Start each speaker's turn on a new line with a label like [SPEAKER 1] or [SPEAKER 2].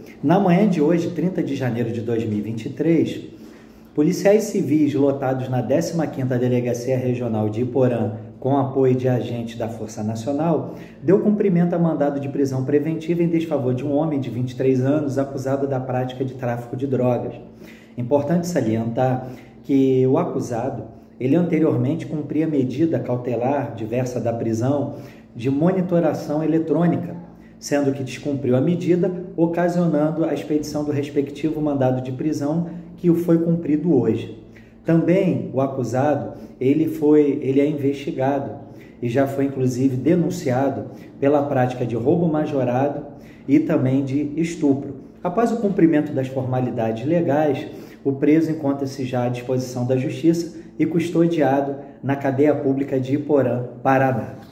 [SPEAKER 1] Na manhã de hoje, 30 de janeiro de 2023, policiais civis lotados na 15ª Delegacia Regional de Iporã, com apoio de agentes da Força Nacional, deu cumprimento a mandado de prisão preventiva em desfavor de um homem de 23 anos acusado da prática de tráfico de drogas. Importante salientar que o acusado, ele anteriormente cumpria medida cautelar diversa da prisão de monitoração eletrônica, sendo que descumpriu a medida, ocasionando a expedição do respectivo mandado de prisão que foi cumprido hoje. Também o acusado, ele é investigado e já foi inclusive denunciado pela prática de roubo majorado e também de estupro. Após o cumprimento das formalidades legais, o preso encontra-se já à disposição da Justiça e custodiado na cadeia pública de Iporã, Paraná.